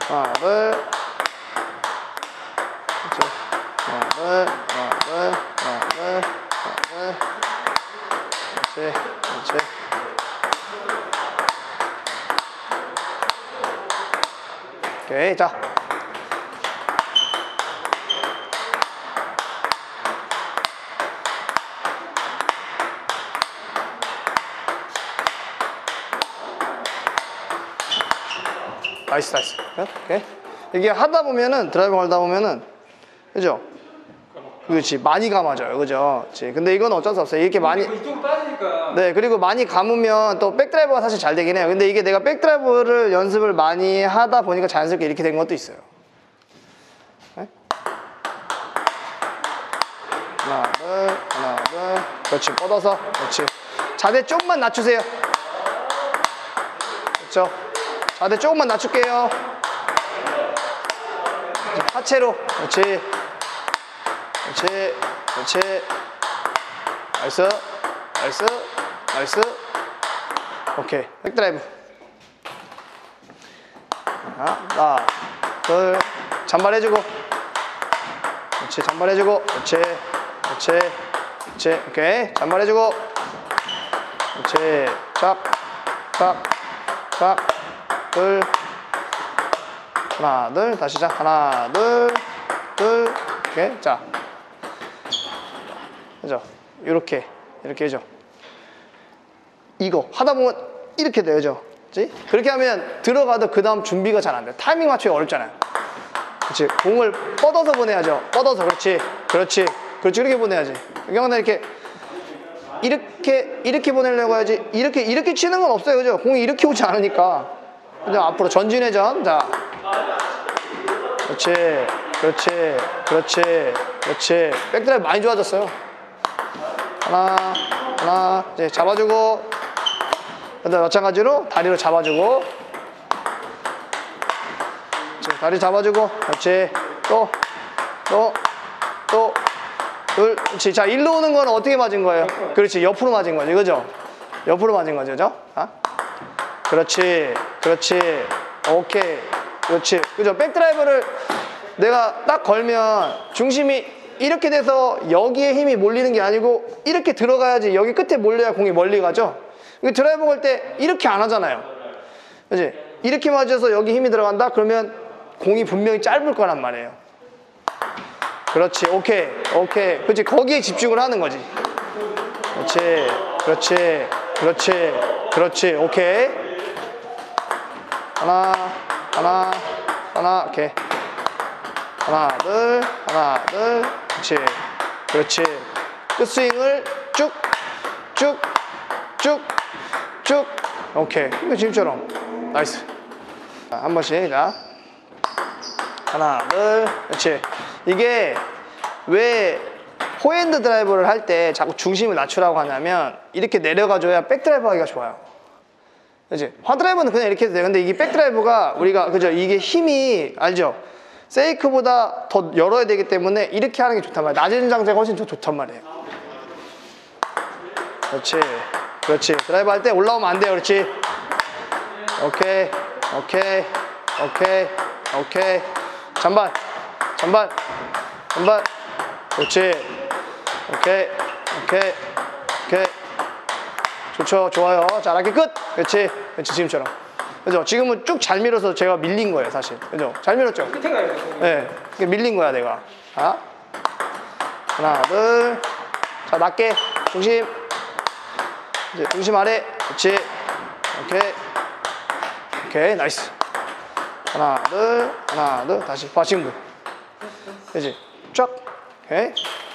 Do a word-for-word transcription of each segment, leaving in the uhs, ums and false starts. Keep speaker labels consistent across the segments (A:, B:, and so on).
A: 하나, 둘. 그렇지. 하나, 둘, 하나, 둘, 하나, 둘, 하나, 둘. 그렇지, 그렇지. 오케이, 자. 나이스, 나이스. 오케이. 이게 하다 보면은, 드라이버 걸다 보면은, 그죠? 그렇지. 많이 감아져요. 그죠? 그렇지. 근데 이건 어쩔 수 없어요. 이렇게 많이.
B: 이쪽으로 빠지니까.
A: 네, 그리고 많이 감으면 또 백드라이버가 사실 잘 되긴 해요. 근데 이게 내가 백드라이버를 연습을 많이 하다 보니까 자연스럽게 이렇게 된 것도 있어요. 네? 하나, 둘, 하나, 둘. 그렇지. 뻗어서. 그렇지. 자세 조금만 낮추세요. 그렇죠? 자세 조금만 낮출게요. 하체로. 그렇지. 그렇지. 그렇지. 나이스. 나이스. 나이스. 오케이. 백드라이브. 하나, 둘. 잔발해주고. 그렇지. 잔발해주고. 그렇지. 그렇지. 그렇지. 오케이. 잔발해주고. 그렇지. 쫙. 쫙. 쫙. 둘. 하나, 둘. 다시 자. 하나, 둘. 둘. 오케이. 자. 그죠? 요렇게. 이렇게 해줘. 이거 하다 보면 이렇게 돼요. 그지? 그렇게 하면 들어가도 그 다음 준비가 잘 안 돼요. 타이밍 맞추기 어렵잖아요. 그렇지. 공을 뻗어서 보내야죠. 뻗어서. 그렇지. 그렇지. 그렇지. 이렇게 보내야지. 경우는 이렇게 이렇게 이렇게 보내려고 해야지. 이렇게 이렇게 치는 건 없어요. 그죠? 공이 이렇게 오지 않으니까. 그냥 앞으로 전진회전. 자. 그렇지. 그렇지. 그렇지. 그렇지. 백드라이브 많이 좋아졌어요. 하나, 하나, 이제 잡아주고, 근데 마찬가지로 다리로 잡아주고, 그렇지, 다리 잡아주고, 그렇지, 또, 또, 또, 둘, 그렇지. 자, 일로 오는 건 어떻게 맞은 거예요? 그렇지, 옆으로 맞은 거지, 그죠? 옆으로 맞은 거죠, 그죠? 아? 그렇지, 그렇지, 오케이, 그렇지, 그죠? 백드라이버를 내가 딱 걸면 중심이 이렇게 돼서 여기에 힘이 몰리는 게 아니고 이렇게 들어가야지. 여기 끝에 몰려야 공이 멀리 가죠. 드라이버 걸 때 이렇게 안 하잖아요. 그치? 이렇게 맞아서 여기 힘이 들어간다? 그러면 공이 분명히 짧을 거란 말이에요. 그렇지. 오케이. 오케이. 그렇지. 거기에 집중을 하는 거지. 그렇지. 그렇지. 그렇지. 그렇지. 오케이. 하나, 하나, 하나. 오케이. 하나, 둘, 하나, 둘. 그렇지. 그렇지. 끝스윙을 쭉, 쭉, 쭉, 쭉. 오케이. 이거 지금처럼. 나이스. 자, 한 번씩. 자. 하나, 둘. 그렇지. 이게 왜 포핸드 드라이버를 할 때 자꾸 중심을 낮추라고 하냐면 이렇게 내려가줘야 백드라이버 하기가 좋아요. 그렇지. 화드라이버는 그냥 이렇게 해도 돼요. 근데 이게 백드라이버가 우리가, 그죠? 이게 힘이, 알죠? 세이크보다 더 열어야 되기 때문에 이렇게 하는 게 좋단 말이에요. 낮은 장세가 훨씬 더 좋단 말이에요. 그렇지. 그렇지. 드라이브 할 때 올라오면 안 돼요. 그렇지. 오케이. 오케이. 오케이. 오케이. 잔발. 잔발. 잔발. 그렇지. 오케이. 오케이. 오케이. 좋죠. 좋아요. 자, 라켓 끝. 그렇지. 그렇지. 지금처럼. 그죠? 지금은 쭉 잘 밀어서 제가 밀린 거예요, 사실. 그죠? 잘 밀었죠?
B: 끝에 가요.
A: 네. 밀린 거야, 내가. 자. 하나, 둘. 자, 낮게. 중심. 이제 중심 아래. 그렇지. 오케이. 오케이. 나이스. 하나, 둘. 하나, 둘. 다시. 봐, 지금도. 그지? 쫙. 오케이.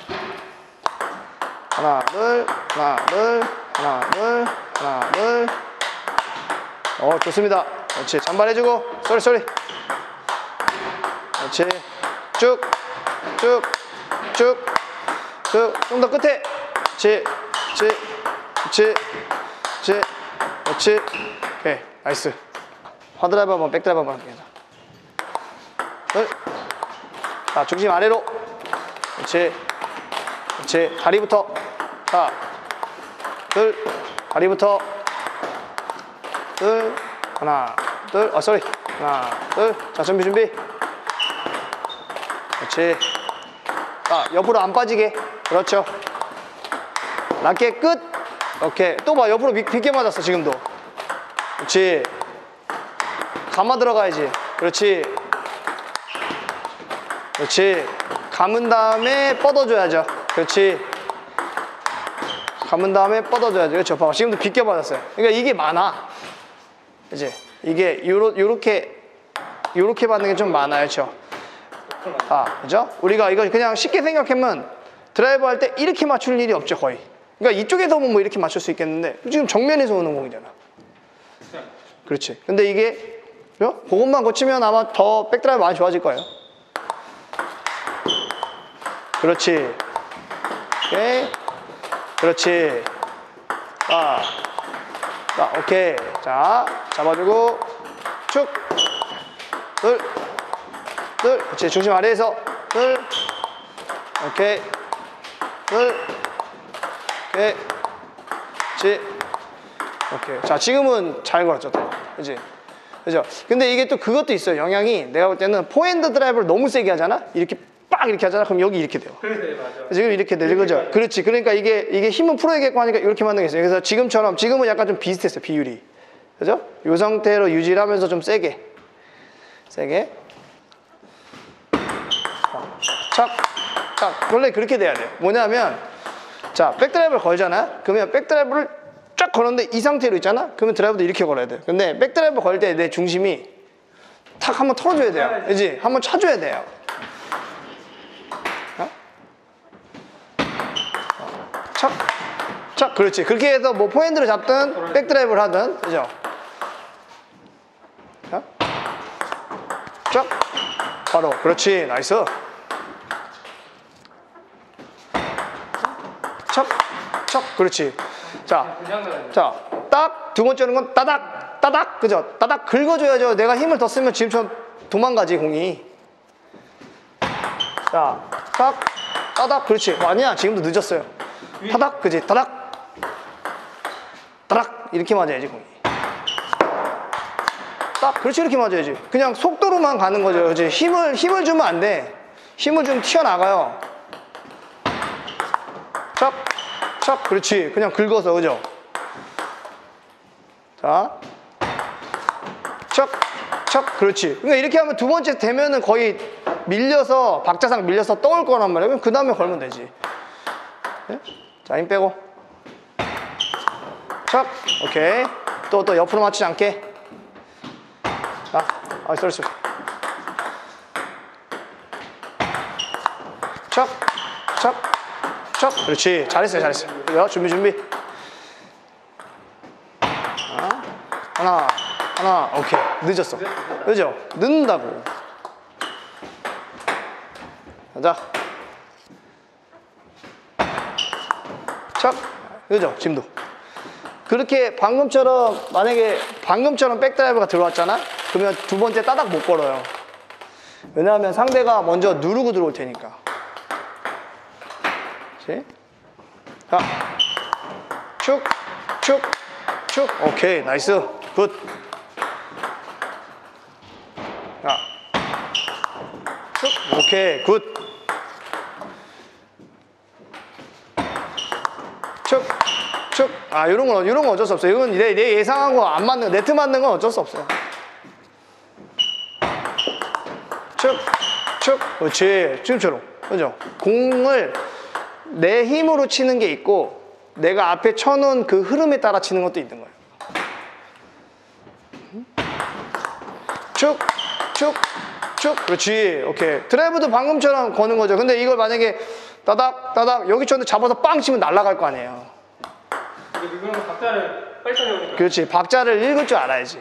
A: 하나, 둘. 하나, 둘. 하나, 둘. 하나, 둘. 어, 좋습니다. 그렇지. 잔발해주고. 쏘리, 쏘리. 그렇지. 쭉, 쭉, 쭉, 쭉. 좀 더 끝에. 그렇지. 그렇지. 그렇지. 그렇지. 그렇지. 오케이. 나이스. 화드라이브 한번, 백드라이브 한번 할게요. 둘. 자, 중심 아래로. 그렇지. 그렇지. 다리부터. 자. 둘. 다리부터. 둘, 하나, 둘, 어, 쏘리. 하나, 둘. 자, 준비, 준비. 그렇지. 자, 옆으로 안 빠지게. 그렇죠. 낮게 끝. 오케이. 또 봐. 옆으로 비, 빗게 맞았어, 지금도. 그렇지. 감아 들어가야지. 그렇지. 그렇지. 감은 다음에 뻗어줘야죠. 그렇지. 감은 다음에 뻗어줘야죠. 그렇죠. 봐봐. 지금도 빗게 맞았어요. 그러니까 이게 많아. 그치? 이게 요러, 요렇게 요렇게 받는 게 좀 많아요. 그렇죠? 아, 그죠? 우리가 이거 그냥 쉽게 생각하면 드라이브 할 때 이렇게 맞출 일이 없죠, 거의. 그러니까 이쪽에서 오면 뭐 이렇게 맞출 수 있겠는데 지금 정면에서 오는 공이잖아. 그렇지. 근데 이게 그죠? 그것만 고치면 아마 더 백드라이브 많이 좋아질 거예요. 그렇지. 오케이. 그렇지. 아. 자, 오케이. 자, 잡아주고 쭉. 둘. 둘. 그렇지. 중심 아래에서 둘. 오케이. 둘. 오케이. 그렇지. 오케이. 자, 지금은 잘 걸었죠, 또. 그지? 그죠? 근데 이게 또 그것도 있어요. 영향이 내가 볼 때는 포핸드 드라이브를 너무 세게 하잖아? 이렇게 빡 이렇게 하잖아? 그럼 여기 이렇게 돼요.
B: 그래, 맞아.
A: 지금 이렇게 되죠. 그죠? 그렇지. 그러니까 이게, 이게 힘은 풀어야겠고 하니까 이렇게 만든 게 있어요. 그래서 지금처럼, 지금은 약간 좀 비슷했어요. 비율이. 그죠? 이 상태로 유지를 하면서 좀 세게. 세게. 착. 착. 원래 그렇게 돼야 돼요. 뭐냐면, 자, 백드라이브를 걸잖아? 그러면 백드라이브를 쫙 걸었는데 이 상태로 있잖아? 그러면 드라이브도 이렇게 걸어야 돼요. 근데 백드라이브 걸 때 내 중심이 탁 한번 털어줘야 돼요. 그지? 한번 쳐줘야 돼요. 어? 착. 착. 그렇지. 그렇게 해서 뭐 포핸드를 잡든 백드라이브를 하든. 그죠? 자. 착. 바로. 그렇지. 나이스. 착. 착. 그렇지. 자, 자, 딱 두 번째는 건 따닥, 따닥, 그죠? 따닥 긁어줘야죠. 내가 힘을 더 쓰면 지금처럼 도망가지 공이. 자, 딱, 따닥, 그렇지. 어, 아니야, 지금도 늦었어요. 따닥, 그지? 따닥, 따닥 이렇게 맞아야지 공이. 딱, 그렇지 이렇게 맞아야지. 그냥 속도로만 가는 거죠. 그지? 힘을 힘을 주면 안 돼. 힘을 좀 튀어나가요. 착, 착, 그렇지. 그냥 긁어서, 그죠? 자, 척, 척, 그렇지. 그러니까 이렇게 하면 두 번째 되면은 거의 밀려서 박자상 밀려서 떠올 거란 말이야. 그럼 그 다음에 걸면 되지. 네? 자, 힘 빼고, 척, 오케이. 또 또 옆으로 맞추지 않게. 자, 아, 쏠 수. 척, 척, 척, 그렇지. 잘했어요, 잘했어요. 그죠? 준비, 준비. 하나, 하나, 오케이. 늦었어. 그죠? 늦는다고. 가자. 착. 그죠? 지금도. 그렇게 방금처럼, 만약에 방금처럼 백드라이브가 들어왔잖아? 그러면 두 번째 따닥 못 걸어요. 왜냐하면 상대가 먼저 누르고 들어올 테니까. 그렇지? 자. 축, 축, 축. 오케이. 나이스. 굿. 자. 축. 오케이. 굿. 축. 축. 아, 요런 건, 요런 건 어쩔 수 없어요. 이건 내, 내 예상한 거 안 맞는, 네트 맞는 건 어쩔 수 없어요. 축. 축. 그렇지. 지금처럼. 그죠? 공을 내 힘으로 치는 게 있고, 내가 앞에 쳐놓은 그 흐름에 따라 치는 것도 있는 거예요. 축, 축, 축. 그렇지. 오케이. 드라이브도 방금처럼 거는 거죠. 근데 이걸 만약에 따닥, 따닥, 여기 쳤는데 잡아서 빵 치면 날아갈 거 아니에요.
B: 근데 그거는 박자를 빨리 쳐야
A: 그렇지. 박자를 읽을 줄 알아야지.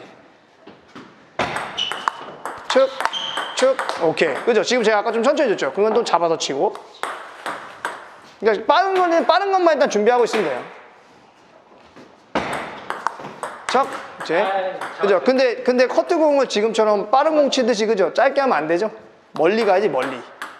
A: 축, 축. 오케이. 그죠? 지금 제가 아까 좀 천천히 줬죠? 그건 또 잡아서 치고. 그러니까 빠른 거는 빠른 것만 일단 준비하고 있으면 돼요. 척. 그치? 그죠? 근데, 근데 커트공을 지금처럼 빠른 공 치듯이, 그죠? 짧게 하면 안 되죠? 멀리 가야지, 멀리.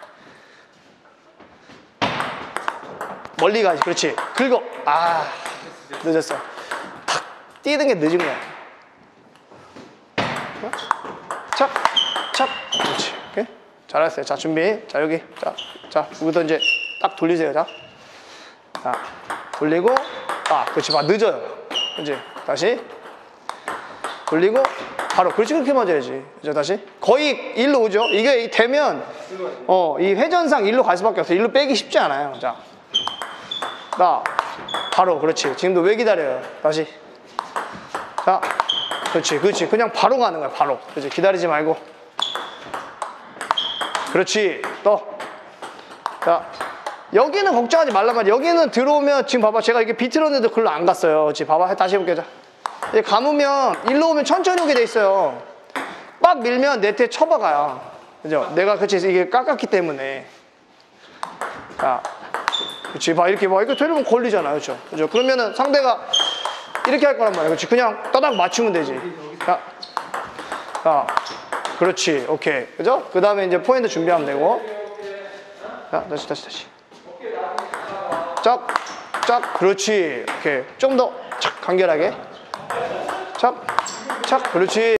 A: 멀리 가야지, 그렇지. 긁어. 아, 늦었어. 탁, 뛰는 게 늦은 거야. 어? 착, 착. 그렇지. 오케이. 잘했어요. 자, 준비. 자, 여기. 자, 자, 여기서 이제 딱 돌리세요. 자. 자, 돌리고, 아, 그렇지. 봐, 늦어요. 그렇지. 다시. 돌리고, 바로. 그렇지. 그렇게 맞아야지. 이제 다시. 거의 일로 오죠. 이게 되면, 어, 이 회전상 일로 갈 수밖에 없어요. 일로 빼기 쉽지 않아요. 자. 나. 바로. 그렇지. 지금도 왜 기다려요? 다시. 자. 그렇지. 그렇지. 그냥 바로 가는 거야. 바로. 그렇지. 기다리지 말고. 그렇지. 또. 자. 여기는 걱정하지 말란 말이야. 여기는 들어오면 지금 봐봐. 제가 이렇게 비틀었는데도 글로 안 갔어요. 그렇지. 봐봐. 다시 해볼게요. 자. 이제 감으면 일로 오면 천천히 오게 돼 있어요. 빡 밀면 네트에 쳐박아요. 그죠? 내가 그렇지. 이게 깎았기 때문에. 자. 그렇지. 봐. 이렇게 봐. 이렇게 되려면 걸리잖아. 그렇죠? 그죠? 그러면은 상대가 이렇게 할 거란 말이야. 그렇지. 그냥 따닥 맞추면 되지. 자. 자. 그렇지. 오케이. 그죠? 그 다음에 이제 포인트 준비하면 되고. 자. 다시, 다시, 다시. 짝, 짝, 그렇지. 오케이. 좀 더 착, 간결하게. 착, 착, 그렇지.